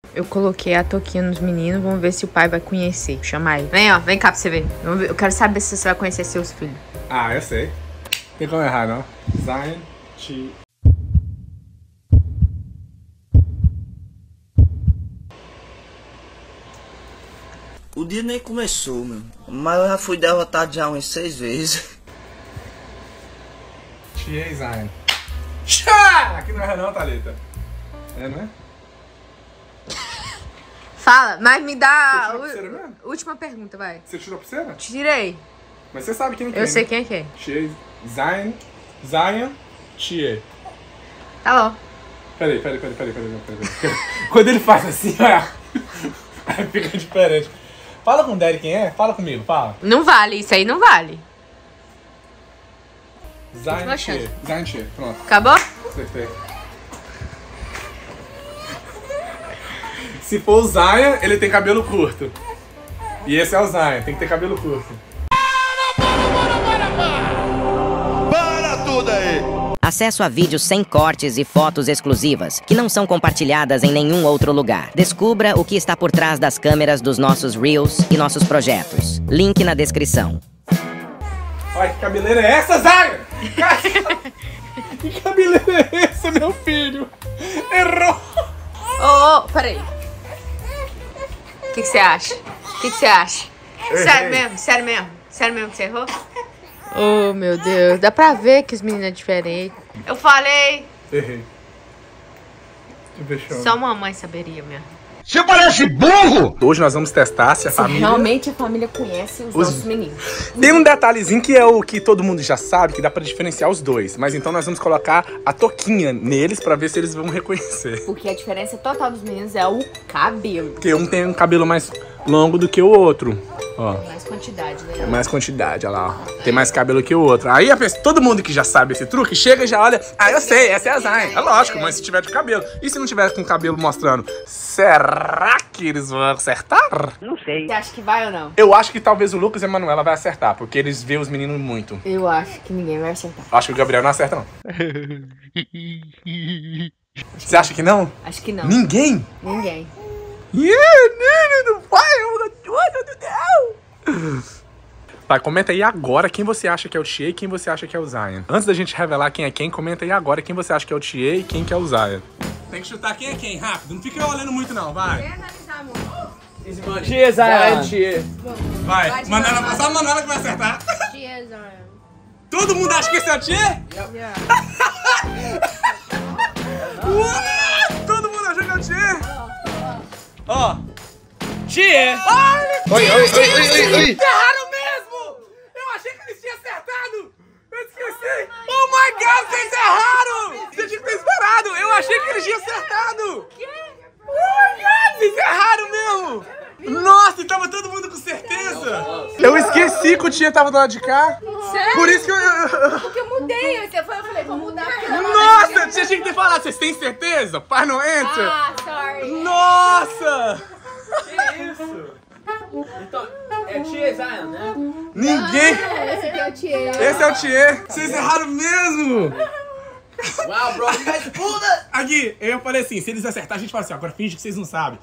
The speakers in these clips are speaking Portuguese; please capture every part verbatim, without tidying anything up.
Eu coloquei a touquinha nos meninos, vamos ver se o pai vai conhecer. Chama ele. Vem, ó, vem cá pra você ver. Eu quero saber se você vai conhecer seus filhos. Ah, eu sei. Tem como errar, não? Zion, Chi. O dia nem começou, meu. Mas eu já fui derrotado já umas seis vezes. Chi e Zion. Chá! Aqui não erra não, Thalita. É, não é? Fala, mas me dá Você tirou a pulseira mesmo? última pergunta, vai. Você tirou a pulseira? Tirei. Mas você sabe quem é quem, Eu sei né? quem é quem. Chi, Zion, Zion, Chi. Tá bom. Peraí, peraí, peraí, peraí, peraí, peraí, peraí. Quando ele faz assim, ó, aí fica diferente. Fala com o Daddy quem é? Fala comigo, fala. Não vale, isso aí não vale. Zion, Chi. Zion, Chi. Pronto. Acabou? Acertei. Se for o Zion, ele tem cabelo curto. E esse é o Zion, tem que ter cabelo curto. Para tudo aí! Acesso a vídeos sem cortes e fotos exclusivas, que não são compartilhadas em nenhum outro lugar. Descubra o que está por trás das câmeras dos nossos Reels e nossos projetos. Link na descrição. Olha, que cabeleira é essa, Zion? Que cabeleira é essa, meu filho? Errou! Ô, ô, peraí. O que que você acha? O que que você acha? Sério mesmo? Sério mesmo? Sério mesmo que você errou? Oh, meu Deus. Dá pra ver que os meninos é diferente. Eu falei. Errei. Deixa eu... Só uma mãe saberia mesmo. Você parece burro! Hoje nós vamos testar se a família... Realmente a família conhece os, Os- nossos meninos. Tem um detalhezinho que é o que todo mundo já sabe, que dá pra diferenciar os dois. Mas então nós vamos colocar a touquinha neles pra ver se eles vão reconhecer. Porque a diferença total dos meninos é o cabelo. Porque um tem um cabelo mais longo do que o outro. Ó, Mais quantidade, né? é mais quantidade, olha lá, ó. Tem mais cabelo que o outro. Aí a pessoa, todo mundo que já sabe esse truque, chega e já olha. Ah, eu sei, essa é a Zion. É lógico, mas se tiver de cabelo. E se não tiver com o cabelo mostrando, será que eles vão acertar? Você acha que vai ou não? Eu acho que talvez o Lucas e a Manuela vai acertar, porque eles veem os meninos muito. Eu acho que ninguém vai acertar. Acho que o Gabriel não acerta, não. Você acha que não? Acho que não. Ninguém? Ninguém. Yeah, não, não vai, meu Deus. Tá, comenta aí agora quem você acha que é o Chie e quem você acha que é o Zion. Antes da gente revelar quem é quem, comenta aí agora quem você acha que é o Chie e quem que é o Zion. Tem que chutar quem é quem, rápido. Não fica olhando muito não, vai. Chia, Zion, Chia. Vai, Manuela, só a Manuela que vai acertar. Todo mundo acha que esse é o Chie? Uau, todo mundo achou que é o Chie? Ó. Chia. Oi, oi, oi, oi, oi, oi! Erraram mesmo! Eu achei que eles tinham acertado! Eu esqueci! Oh my god, vocês erraram! Você tinha que ter esperado! Eu achei que eles tinham acertado! Oh my god, vocês erraram mesmo! Nossa, e tava todo mundo com certeza! Eu esqueci que o Tia tava do lado de cá! Sério? Por isso que eu... Porque eu mudei. Você foi, eu falei, vou mudar. Porque não Nossa, você tinha que ter falado, vocês têm certeza? Pai não entra? Ah, sorry. Nossa! Que isso? Então, é Chia, Zion, né? Ninguém... Esse aqui é o Tia. Esse é o Tia! Vocês erraram mesmo! Wow, bro, you guys pulled it! Aqui, eu falei assim, se eles acertarem, a gente fala assim, agora finge que vocês não sabem.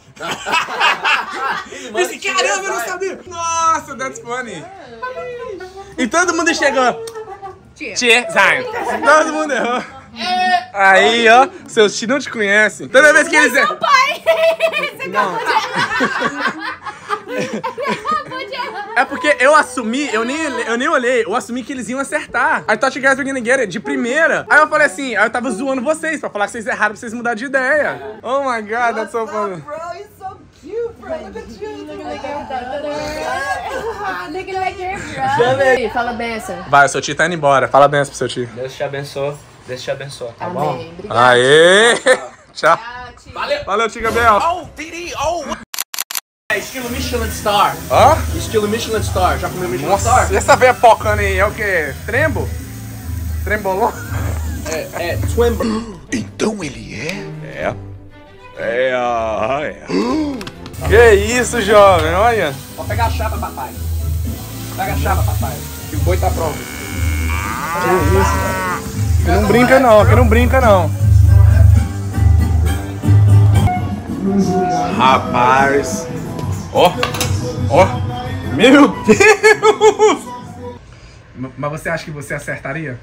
Esse caramba, eu não sabia. Nossa, that's funny. E todo mundo chegou. Tia, Zion. Todo mundo errou. Aí, ó, seus tios não te conhecem. Toda vez que eles... Meu pai! Você Não. acabou de errar. Acabou de errar. É porque eu assumi, eu nem, eu nem olhei, eu assumi que eles iam acertar. I thought you guys were gonna get it, de primeira. Aí eu falei assim, aí eu tava zoando vocês, pra falar que vocês erraram, pra vocês mudarem de ideia. Oh my god, that's so funny. Bro, he's so cute, bro. Look at you. Look like your brother. Fala benção. Vai, o seu tio tá indo embora. Fala benção pro seu tio. Deus te abençoe. Deus te abençoe, tá bom? Amém. Obrigada. Aê! Tchau. Valeu! Valeu, tio Gabriel. Oh, Didi, oh! É estilo Michelin Star. Hã? Estilo Michelin Star. Já comeu Michelin Nossa, Star? e essa veia pocando aí é o quê? Trembo? Trembolou? É, é, Twin... Então ele é? É. É, ah, é. Que isso, jovem, olha. Pode pegar a chapa, papai. Pega a chapa, papai. Que o boi tá pronto. Que isso, que não brinca não, que não brinca não. Rapaz. Ó. Ó. Meu Deus. Mas você acha que você acertaria?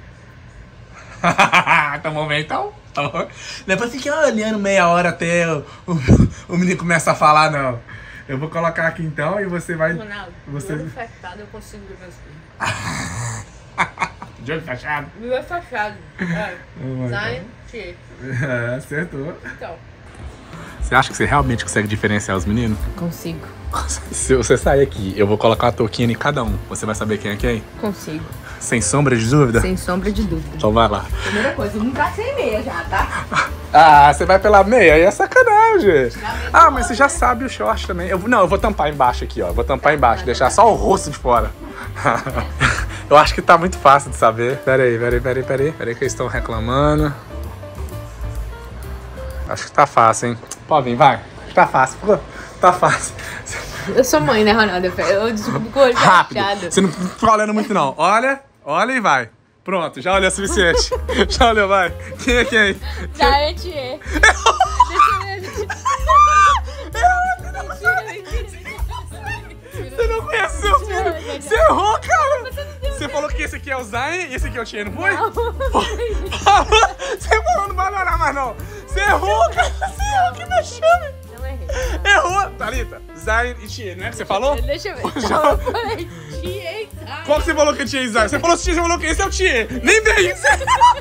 Tá bom, então. Tá bom. Não é pra ficar olhando meia hora até o, o, o menino começar a falar, não. Eu vou colocar aqui então e você vai... Ronaldo, você... de olho fechado eu consigo ver meus filhos. De olho fechado? De olho fechado. É. Oh, Zion, T. É, acertou. Então. Você acha que você realmente consegue diferenciar os meninos? Consigo. Se você sair aqui, eu vou colocar uma touquinha em cada um. Você vai saber quem é quem? Consigo. Sem sombra de dúvida? Sem sombra de dúvida. Então vai lá. Primeira coisa, não tá sem meia já, tá? Ah, você vai pela meia? Aí é sacanagem. Ah, mas você já sabe o short também. Eu, não, eu vou tampar embaixo aqui, ó. Eu vou tampar embaixo, deixar só o rosto de fora. Eu acho que tá muito fácil de saber. Pera aí, pera aí, pera aí, pera aí. Pera aí que eles estão reclamando. Acho que tá fácil, hein? Pode vir, vai. Tá fácil, pô. Tá fácil. Eu sou mãe, né, Ronaldo? Eu desculpo com o olho Rápido. fechado. Você não fica olhando muito, não. Olha, olha e vai. Pronto, já olhou o suficiente. Já olhou, vai. Quem é quem? Já é T. Você não conhece seu filho? Você errou, cara! Você falou que esse aqui é o Zayn e esse aqui é o Tchê, não foi? Não. Você falou, não vai melhorar mais, não. Você errou, cara! Você errou, que vexame! Não errei. Errou! Thalita, Zayn e Tchê, não é que você falou? Deixa eu ver. Já... Não, eu falei T e Zayn. Qual que você falou que é Tchê e Zayn? Você falou Tchê, você falou que esse é o Tchê. Nem veio! Você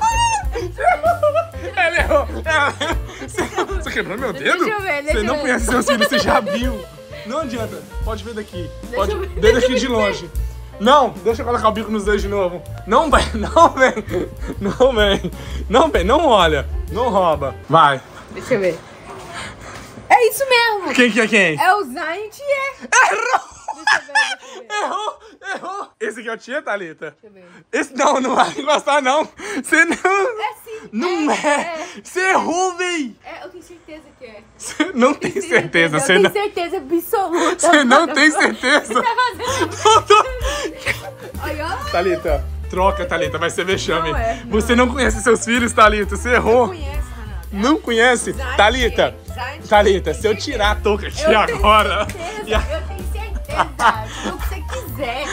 Ele errou! Você, você quebrou meu dedo? Deixa eu ver, deixa Você não eu ver. conhece seus filhos, você já viu. Não adianta. Pode ver daqui. Deixa Pode eu ver. ver daqui de longe. Não, deixa eu colocar o bico nos dois de novo. Não vem, não vem. Não vem. Não vem, não olha. Não rouba. Vai. Deixa eu ver. É isso mesmo. Quem que é quem? É o Zayn T. Errou! Deixa eu ver, deixa eu ver. Errou, errou. Esse aqui é o Tia, Thalita? Deixa eu ver. Esse não, não vai gostar, não. Você não... É sim. Não é. é. Você errou, véi. É, eu tenho certeza que é. Você não tem certeza. Você Eu não... tenho certeza absoluta. Você não tem certeza. Tá fazendo... Não tô... Olha, olha. Thalita, troca, Thalita, vai ser vexame. Não é, não. Você não conhece seus filhos, Thalita, você errou. Conhece, Ronaldo. Não conhece? Zayn Thalita, T. Zayn T. Thalita, se eu tirar a touca aqui Eu agora... tenho certeza, e a- eu tenho certeza. O que você quiser.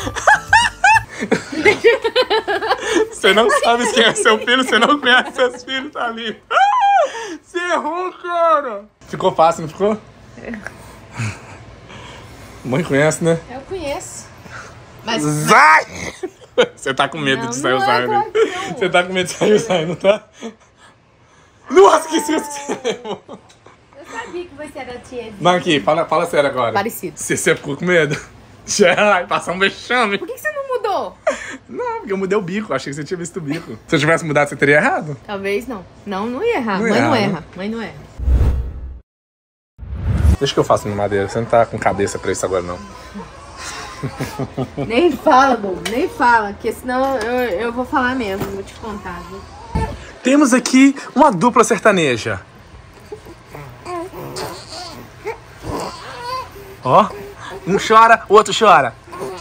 Você não sabe quem é seu filho, você não conhece seus filhos, Thalita. Você errou, cara. Ficou fácil, não ficou? É. Mãe conhece, né? Eu conheço. Mas... Zay! Você tá com medo Não, de sair o não é, Zay, né? claro que não. Você tá com medo de sair o Zay, não tá? Nossa, que susto que você levou. Eu sabia que você era tia. Mas aqui, fala, fala sério agora. Parecido. Você, você ficou com medo? Já, passar um vexame. Por que você não mudou? Não, porque eu mudei o bico. Achei que você tinha visto o bico. Se eu tivesse mudado, você teria errado? Talvez não. Não, não ia errar. Não Mãe ia não errar, erra. Mãe não erra. Deixa que eu faço no madeira. Você não tá com cabeça pra isso agora, não. Nem fala, bom. Nem fala. Porque senão eu, eu vou falar mesmo. Vou te contar, viu? Temos aqui uma dupla sertaneja. Ó, um chora, o outro chora.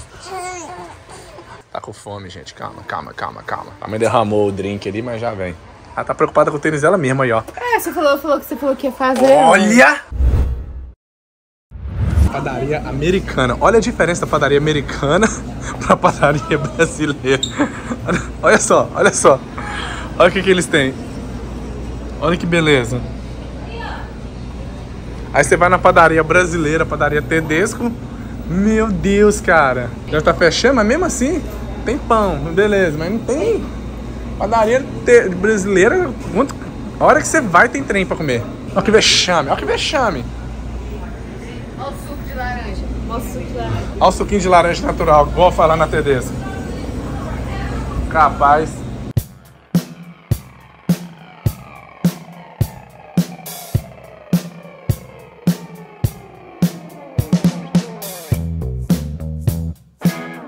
Tá com fome, gente. Calma, calma, calma, calma. A mãe derramou o drink ali, mas já vem. Ela tá preocupada com o tênis dela mesma aí, ó. É, você falou, falou que você falou que ia fazer. Olha! Padaria americana. Olha a diferença da padaria americana pra padaria brasileira. Olha, olha só, olha só. Olha o que, que eles têm. Olha que beleza. Aí você vai na padaria brasileira, padaria Tedesco. Meu Deus, cara. Já tá fechando, mas mesmo assim tem pão, beleza. Mas não tem padaria te... brasileira. Muito... A hora que você vai tem trem pra comer. Olha que vexame, olha que vexame. Olha o suco de laranja. Olha o suco de laranja. Olha o suquinho de laranja natural, vou falar na Tedesco. Capaz.